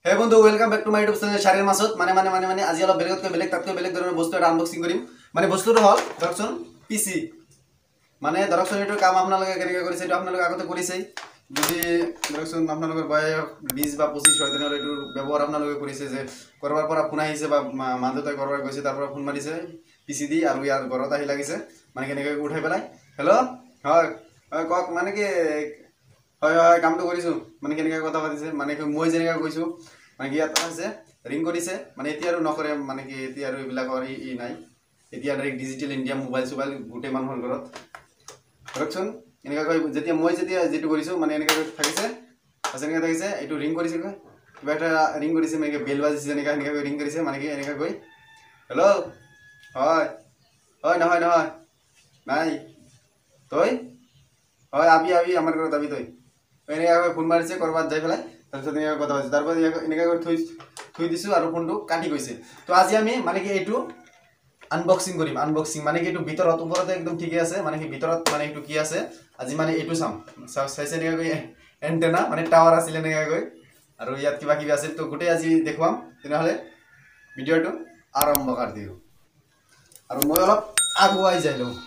Hey বন্ধু, welcome back to my YouTube channel Sharir Masud. মানে আজি অলপ বেলেগ তাতকৈ বেলেগ ধৰণৰ বস্তু এটা আনবক্সিং কৰিম। মানে বস্তুটো হল ধৰকচোন পিসি। মানে ধৰকচোন এইটো কাম আপোনালোকে কেনেকৈ কৰিছে এইটো আপোনালোকে আগতে কৰিছেই। যদি ধৰকচোন আপোনালোকৰ বয়স 20 বা 25 হয় তেনেহ'লে এইটো ব্যৱহাৰ আপোনালোকে কৰিছে যে কৰবাৰ পৰা ফোন আহিছে বা মানুহটোৱে কৰবাৰ গৈছে তাৰ পৰা ফোন মাৰিছে পিসি দি আৰু ইয়াৰ ঘৰত আহি লাগিছে মানে কেনেকৈ উঠাই পেলাই হেল্ল' হয় কক মানে কি হয় কামটো কৰিছো মানে কেনেকৈ কথা পাতিছে মানে মই যেনেকৈ কৈছো মানে ইয়াত আছে ৰিং কৰিছে মানে এতিয়া আৰু নকৰে মানে কি এতিয়া আৰু এইবিলাকৰ ই নাই এতিয়া ডাইৰেক্ট ডিজিটেল ইণ্ডিয়া মোবাইল গোটেই মানুহৰ ঘৰত ধৰকচোন এনেকৈ যেতিয়া মই যেটো কৰিছো মানে এনেকৈ থাকিছে এনেকৈ থাকিছে এইটো ৰিং কৰিছে কিবা এটা ৰিং কৰিছে মানে বেল বাজিছে এনেকৈ ৰিং কৰিছে মানে কি এনেকৈ হেল্ল' হয় নহয় নাই তই হয় আবি আমাৰ ঘৰত আবি তই এনেকৈ ফোন মাৰিছে কৰবাত যাই পেলাই তাৰপিছত এনেকৈ কথা পাতিছে তাৰপৰা এনেকৈ থৈ দিছোঁ আৰু ফোনটো কাটি গৈছে তো আজি আমি মানে কি এইটো আনবক্সিং কৰিম মানে কি এইটো ভিতৰত ওপৰতে একদম ঠিকে আছে মানে কি ভিতৰত মানে এইটো কি আছে আজি মানে এইটো চাম চাইছে এনেকৈ এণ্টেনা মানে টাৱাৰ আছিল এনেকৈ আৰু ইয়াত কিবা কিবি আছিল তো গোটেই আজি দেখুৱাম তেনেহ'লে ভিডিঅ'টো আৰম্ভ কৰি দিওঁ আৰু মই অলপ আগুৱাই যাই লওঁ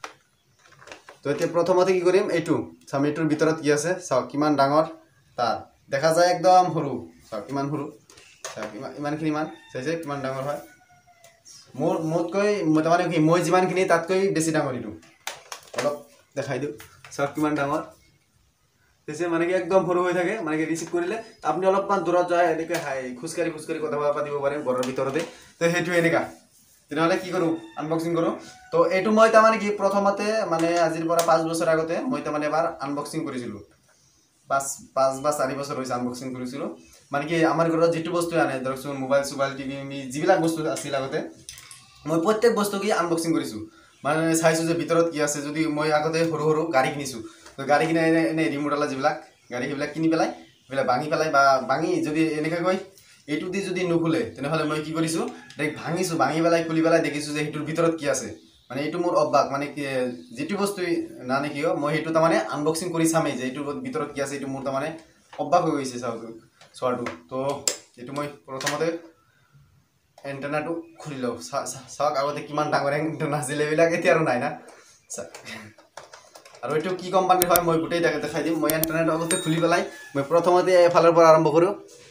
তো এতিয়া প্ৰথমতে কি কৰিম এইটো চাম এইটোৰ ভিতৰত কি আছে চাওক কিমান ডাঙৰ তাৰ দেখা যায় একদম সৰু চাওক কিমান সৰু চাওক ইমানখিনি চাইছে কিমান ডাঙৰ হয় মোতকৈ তাৰমানে কি মই যিমানখিনি তাতকৈ বেছি ডাঙৰ এইটো অলপ দেখাই দিওঁ চাওক কিমান ডাঙৰ চাইছে মানে কি একদম সৰু হৈ থাকে মানে কি ৰিচিভ কৰিলে আপুনি অলপমান দূৰত যায় এনেকৈ খোজকাঢ়ি কথা পাতিব পাৰে ঘৰৰ ভিতৰতে তো সেইটো এনেকুৱা তেনেহ'লে কি কৰোঁ আনবক্সিং কৰোঁ তো এইটো মই তাৰমানে কি প্ৰথমতে মানে আজিৰ পৰা 5 বছৰ আগতে মই তাৰমানে এবাৰ আনবক্সিং কৰিছিলোঁ 5 বা 4 বছৰ হৈছে আনবক্সিং কৰিছিলোঁ মানে কি আমাৰ ঘৰত যিটো বস্তু আনে ধৰকচোন মোবাইল টিভি যিবিলাক বস্তু আছিল আগতে মই প্ৰত্যেক বস্তু কি আনবক্সিং কৰিছোঁ মানে চাইছোঁ যে ভিতৰত কি আছে যদি মই আগতে সৰু গাড়ী কিনিছোঁ তো গাড়ী কিনে এনে ৰিমোটৱালা যিবিলাক গাড়ী সেইবিলাক কিনি পেলাই এইবিলাক ভাঙি পেলাই বা ভাঙি যদি এনেকৈ এইটো দি যদি নুখুলে তেনেহ'লে মই কি কৰিছোঁ ডাইৰেক্ট ভাঙি পেলাই খুলি পেলাই দেখিছোঁ যে সেইটোৰ ভিতৰত কি আছে মানে এইটো মোৰ অভ্যাস মানে কি যিটো বস্তু নানে কিয় মই সেইটো তাৰমানে আনবক্সিং কৰি চামেই যে এইটোৰ ভিতৰত কি আছে এইটো মোৰ তাৰমানে অভ্যাস হৈ গৈছে চোৱাটো তো এইটো মই প্ৰথমতে এণ্টেনাটো খুলি লওঁ চাওক আগতে কিমান ডাঙৰ এণ্টেনা আছিল এইবিলাক এতিয়া আৰু নাই না আৰু এইটো কি কোম্পানীৰ হয় মই গোটেই দেখাই দিম মই এণ্টেনাটো আগতে খুলি পেলাই মই প্ৰথমতে এফালৰ পৰা আৰম্ভ কৰোঁ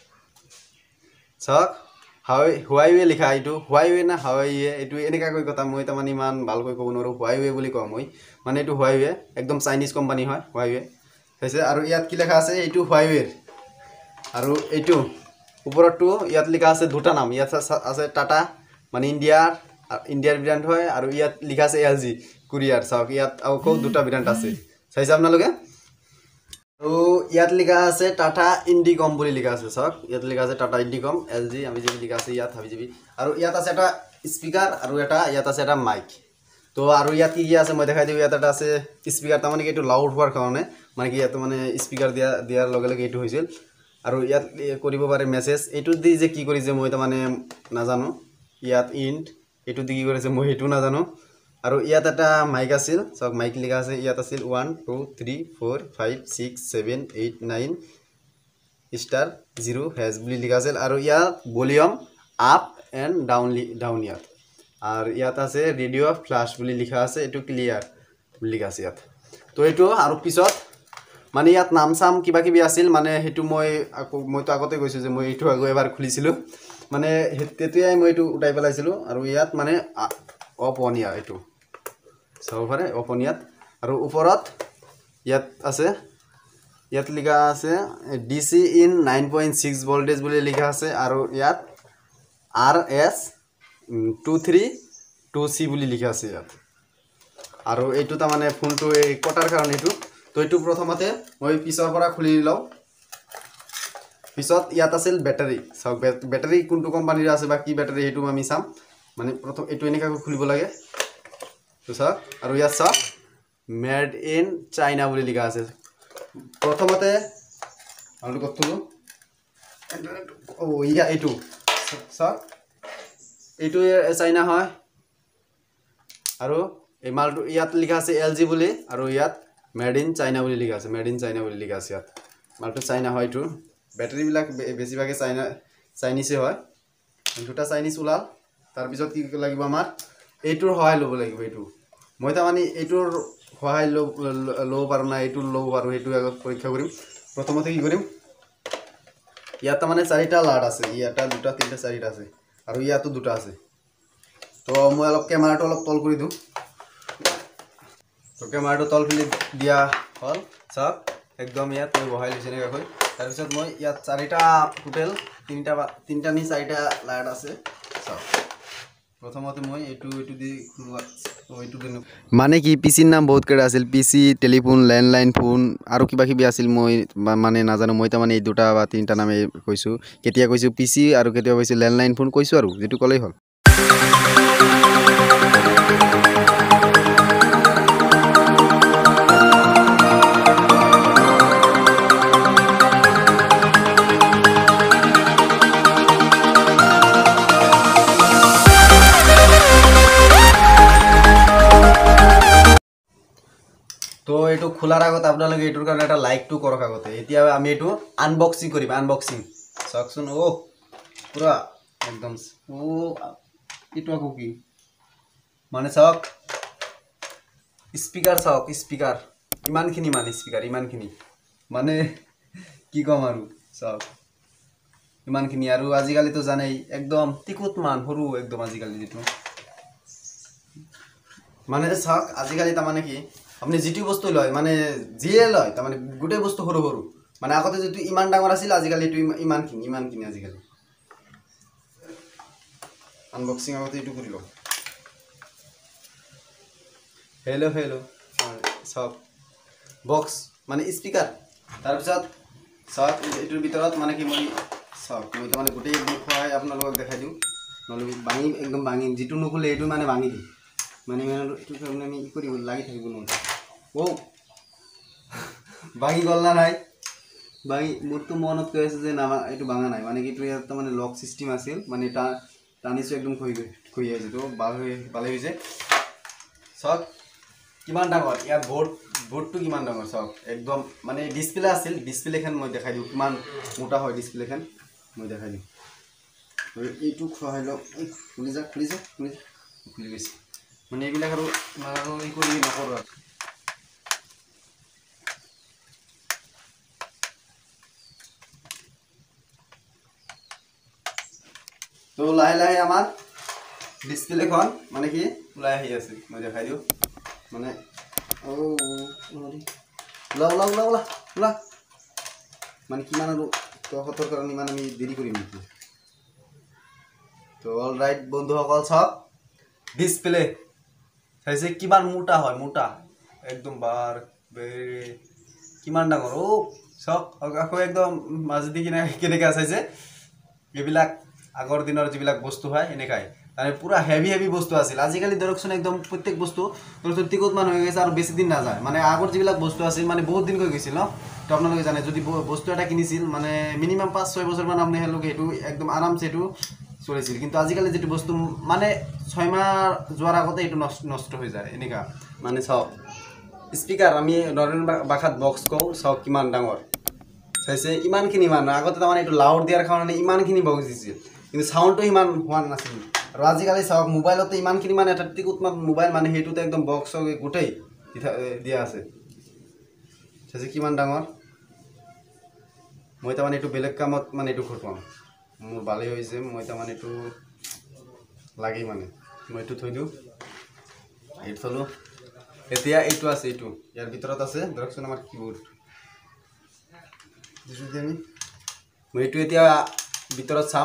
চাওক হুৱাইৱে লিখা এইটো হুৱাইৱে না হাৱাইৱে এইটো এনেকুৱাকৈ কথা মই তাৰমানে ইমান ভালকৈ ক'ব নোৱাৰোঁ হুৱাইৱে বুলি কওঁ মই মানে এইটো হুৱাইৱে একদম চাইনিজ কোম্পানী হয় হুৱাইৱে হৈছে আৰু ইয়াত কি লেখা আছে এইটো হুৱাইৱেৰ আৰু এইটো ওপৰতটো ইয়াত লিখা আছে দুটা নাম ইয়াত আছে টাটা মানে ইণ্ডিয়াৰ ব্ৰেণ্ড হয় আৰু ইয়াত লিখা আছে LG কোৰিয়াৰ চাওক ইয়াত আকৌ দুটা ব্ৰেণ্ড আছে চাইছে আপোনালোকে আৰু ইয়াত লিখা আছে টাটা ইণ্ডিকম বুলি লিখা আছে চাওক ইয়াত লিখা আছে টাটা ইণ্ডিকম LG আমি যি লিখা আছে ইয়াত হাবিজাবি আৰু ইয়াত আছে এটা স্পিকাৰ আৰু ইয়াত আছে এটা মাইক তো আৰু ইয়াত কি আছে মই দেখাই দিওঁ ইয়াত এটা আছে স্পিকাৰ তাৰমানে কি এইটো লাউড হোৱাৰ কাৰণে মানে কি ইয়াত মানে স্পিকাৰ দিয়াৰ লগে লগে এইটো হৈছিল আৰু ইয়াত কৰিব পাৰে মেছেজ এইটো দি যে কি কৰিছে মই তাৰমানে নাজানো ইয়াত এইটো দি কি কৰিছে মই সেইটো নাজানো আৰু ইয়াত এটা মাইক আছিল চাওক মাইক লিখা আছে ইয়াত আছিল 1 2 3 4 5 6 7 8 9 *0 হেজ বুলি লিখা আছিল আৰু ইয়াত ভলিউম আপ এণ্ড ডাউন ইয়াত আৰু ইয়াত আছে ৰেডিঅ' ফ্লাছ বুলি লিখা আছে এইটো ক্লিয়াৰ বুলি লিখা আছে ইয়াত তো এইটো আৰু পিছত মানে ইয়াত নাম চাম কিবা কিবি আছিল মানে সেইটো মইতো আগতে কৈছোঁ যে মই এইটো এবাৰ খুলিছিলোঁ মানে তেতিয়াই মই এইটো উঠাই পেলাইছিলোঁ আৰু ইয়াত মানে অফ অন ইয়াৰ এইটো চাব পাৰে অফ অন ইয়াত আৰু ওপৰত ইয়াত আছে ইয়াত লিখা আছে DC in 9.6 ভল্টেজ বুলি লিখা আছে আৰু ইয়াত RS 232C বুলি লিখা আছে ইয়াত আৰু এইটো তাৰমানে ফোনটো এই কটাৰ কাৰণে এইটো তো এইটো প্ৰথমতে মই পিছৰ পৰা খুলি লওঁ পিছত ইয়াত আছিল বেটাৰী চাওক বেটাৰী কোনটো কোম্পানীৰ আছে বা কি বেটাৰী সেইটো আমি চাম মানে প্ৰথম এইটো এনেকৈ খুলিব লাগে তো চাওক আৰু ইয়াত চাওক মেড ইন চাইনা বুলি লিখা আছে প্ৰথমতে আৰু কতলো এইটো চাওক এইটো চাইনা হয় আৰু এই মালটো ইয়াত লিখা আছে LG বুলি আৰু ইয়াত মেড ইন চাইনা বুলি লিখা আছে ইয়াত মালটো চাইনা হয় এইটো বেটাৰীবিলাক বেছিভাগে চাইনিছে হয় দুটা চাইনিজ ওলাল তাৰপিছত কি লাগিব আমাৰ এইটোৰ সহায় ল'ব লাগিব এইটো মই তাৰমানে এইটোৰ সহায় ল'ব পাৰোঁ না এইটোৰ ল'ব পাৰোঁ সেইটো আগত পৰীক্ষা কৰিম প্ৰথমতে কি কৰিম ইয়াত তাৰমানে 4টা লাট আছে ইয়াত 2টা 3টা 4টা আছে আৰু ইয়াতো 2টা আছে তো মই অলপ কেমেৰাটো অলপ তল কৰি দিওঁ তো কেমেৰাটো তল ফেলি দিয়া হ'ল চাওক একদম ইয়াত মই বহাই লৈছোঁ এনেকৈ তাৰপিছত মই ইয়াত 4টা টোটেল 3টা নি 4টা লাইট আছে চাওক প্ৰথমতে মই এইটো দি এইটো দিন মানে কি পিচিৰ নাম বহুত কেইটা আছিল পিচি টেলিফোন লেণ্ডলাইন ফোন আৰু কিবা কিবি আছিল মই মানে নাজানো মই তাৰমানে এই 2টা বা 3টা নামে কৈছোঁ কেতিয়া কৈছোঁ পিচি আৰু কেতিয়া কৈছোঁ লেণ্ডলাইন ফোন কৈছোঁ আৰু যেটো ক'লেই হ'ল তো এইটো খোলাৰ আগত আপোনালোকে এইটোৰ কাৰণে এটা লাইকটো কৰক আগতে এতিয়া আমি এইটো আনবক্সিং কৰিম আনবক্সিং চাওকচোন পুৰা একদম এইটো আকৌ কি মানে চাওক স্পিকাৰ চাওক স্পিকাৰ ইমানখিনি মানে স্পিকাৰ ইমানখিনি মানে কি ক'ম আৰু চাওক ইমানখিনি আৰু আজিকালিতো জানেই একদম টিকুত মান সৰু একদম আজিকালি যেটো মানে চাওক আজিকালি তাৰমানে কি আপনি যেটো বস্তু লয় মানে যিয়ে লয় তাৰমানে গোটেই বস্তু সৰু সৰু মানে আগতে যেটো ইমান ডাঙৰ আছিল আজিকালি এটো ইমানখিনি আজিকালি আনবক্সিং আগতে এটো কৰি লও হেলো সব বক্স মানে স্পিকাৰ তাৰপিছত সব এটোৰ ভিতৰত মানে কি মই সব মই তাৰমানে গোটেই একদম খোৱাই আপোনালোকক দেখাই দিওঁ নহলে ভাঙি একদম ভাঙি যেটো নখুলে এটো মানে ভাঙি দিম মানে এটো কাৰণে আমি কৰি লাগি থাকিব নোৱাৰো ভাঙি গল না নাই ভাঙি মোৰতো মনত কৈ আছে যে না এটো ভাঙা নাই মানে কি এটো ইয়াত মানে লক সিস্টেম আছিল মানে টানিছো একদম খই আছে তো ভালে হৈছে সব কিমান ডাঙৰ ইয়াৰ বোৰ্ডটো কিমান ডাঙৰ সব একদম মানে ডিসপ্লে আছিল ডিসপ্লেখন মই দেখাই দিওঁ কিমান মোটা হয় ডিসপ্লেখন মই দেখাই দিওঁ এইটো খোৱাই লওক খুলি গৈছে মানে এইবিলাক আৰু এই কৰি নকৰো তো লাহে আমাৰ ডিসপ্লেখন মানে কি ওলাই আহি আছে মই দেখাই দিওঁ মানে লা মানে কিমান আৰু তহতৰ কাৰণে ইমান আমি দেৰি কৰিম নেকি তো অল ৰাইট বন্ধুসকল সব ডিসপ্লে চাইছে কিমান মোটা হয় মোটা একদম বাৰ কিমান ডাঙৰ সব আকৌ একদম মাজদি কেনেকৈ চাইছে এইবিলাক আগৰ দিনৰ যিবিলাক বস্তু হয় এনেকাই মানে পুৰা হেভি বস্তু আছিল আজিকালি ধৰকচোন একদম প্ৰত্যেক বস্তু ধৰকচোন টিকত মান হৈ গৈছে আৰু বেছি দিন নাযায় মানে আগৰ যিবিলাক বস্তু আছিল মানে বহুত দিন হৈ গৈছিল ন তো আপোনালোকে জানে যদি বস্তু এটা কিনিছিল মানে মিনিমাম 5-6 বছৰ মান আপুনি হেলোকে এটো একদম আৰামছে এটো চলিছিল কিন্তু আজিকালি যেটো বস্তু মানে 6 মাহ যোৱাৰ আগতে এটো নষ্ট হৈ যায় এনেকা মানে চাওক স্পিকাৰ আমি নৰ্মেল ভাষাত বক্স কও চাওক কিমান ডাঙৰ চাইছে ইমানখিনি মান আগতে তাৰমানে এটো লাউড দিয়াৰ কাৰণে ইমানখিনি বক্স দিছিল কিন্তু সাউন্ডটো ইমান হোৱা নাছিল আৰু আজিকালি চাওক মোবাইলতে ইমানখিনি মানে এটা টিকুত মান মোবাইল মানে হেতুতে একদম বক্স গোটেই দিয়া আছে চাইছে কিমান ডাঙৰ মই তাৰমানে এটো বেলেগ কামত মানে এটো খটুৱাম মোৰ ভালে হৈছে মই তাৰমানে এটো লাগি মানে মই এটো থৈ দিও এইটো থলো এতিয়া এইটো আছে এইটো ইয়াৰ ভিতৰত আছে ধৰকচোন আমাৰ কিবোৰ্ড যদি আমি মই এইটো এতিয়া ভিতৰত চাম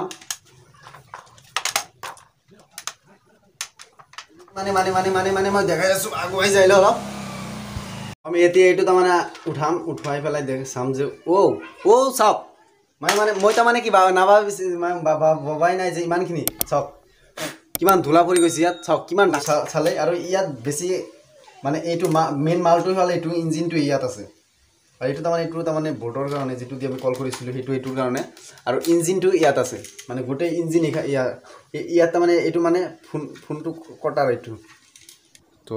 মানে মই দেখাই আছো আগুৱাই যাইলে অলপ আমি এতিয়া এইটো তাৰমানে উঠাই পেলাই চাম যে চাওক মানে মই তাৰমানে কি বাবাই নাই যে ইমানখিনি চাওক কিমান ধূলা পৰি গৈছে ইয়াত চাওক কিমান চালে আৰু ইয়াত বেছি মানে এইটো মেইন মালটো হ'ল এইটো ইঞ্জিনটো ইয়াত আছে আৰু এইটো তাৰমানে বোৰ্ডৰ কাৰণে যেটো দি আমি কল কৰিছিলোঁ সেইটো এইটোৰ কাৰণে আৰু ইঞ্জিনটো ইয়াত আছে মানে গোটেই ইঞ্জিন ইয়াত তাৰমানে এইটো মানে ফোনটো কটাৰ এইটো তো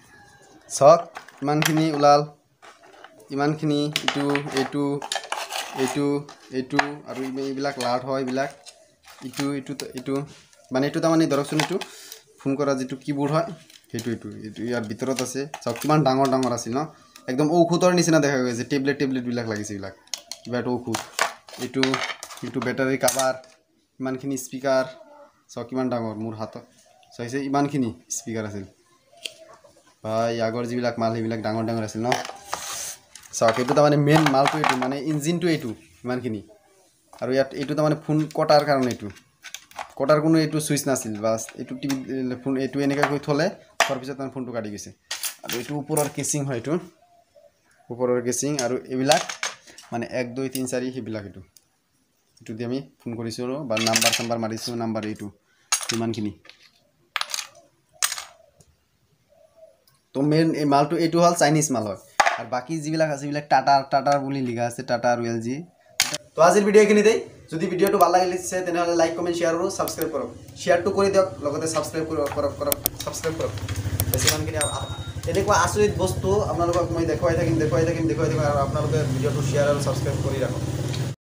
চাওক ইমানখিনি ওলাল ইমানখিনি এইটো এইটো আৰু এইবিলাক লাউড হয় এইবিলাক এইটো মানে এইটো তাৰমানে ধৰকচোন এইটো ফোন কৰা যিটো কিবোৰ্ড হয় সেইটো ইয়াৰ ভিতৰত আছে চাওক কিমান ডাঙৰ ডাঙৰ আছিল ন একদম ঔষধৰ নিচিনা দেখা গৈছে টেবলেটবিলাক লাগিছে এইবিলাক কিবা এটা ঔষধ এইটো বেটাৰী কাভাৰ ইমানখিনি স্পীকাৰ চাওক কিমান ডাঙৰ মোৰ হাতত চাইছে ইমানখিনি স্পীকাৰ আছিল ভাই আগৰ যিবিলাক মাল সেইবিলাক ডাঙৰ ডাঙৰ আছিল ন চাওক এইটো তাৰমানে মেইন মালটো এইটো মানে ইঞ্জিনটো এইটো ইমানখিনি আৰু ইয়াত এইটো তাৰমানে ফোন কটাৰ কাৰণে এইটো কটাৰ কোনো এইটো চুইচ নাছিল বাছ এইটো টিভি ফোন এইটো এনেকৈ কৰি থ'লে তাৰপিছত তাৰ ফোনটো কাটি গৈছে আৰু এইটো ওপৰৰ কেচিং হয় এইটো ওপৰৰ কেচিং আৰু এইবিলাক মানে 1 2 3 4 সেইবিলাক এইটো দি আমি ফোন কৰিছোঁ বা নাম্বাৰ মাৰিছোঁ নাম্বাৰ এইটো ইমানখিনি তো মেইন এই মালটো এইটো হ'ল চাইনিজ মাল হয় আৰু বাকী যিবিলাক আছে এইবিলাক টাটাৰ বুলি লিখা আছে টাটা আৰু LG তো আজিৰ ভিডিঅ' এইখিনিতেই যদি ভিডিঅ'টো ভাল লাগিছে তেনেহ'লে লাইক কমেণ্ট শ্বেয়াৰ আৰু ছাবস্ক্ৰাইব কৰক শ্বেয়াৰটো কৰি দিয়ক লগতে ছাবস্ক্ৰাইব কৰক বেছিমানখিনি এনেকুৱা আচৰিত বস্তু আপোনালোকক মই দেখুৱাই থাকিম আৰু আপোনালোকে ভিডিঅ'টো শ্বেয়াৰ আৰু ছাবস্ক্ৰাইব কৰি ৰাখক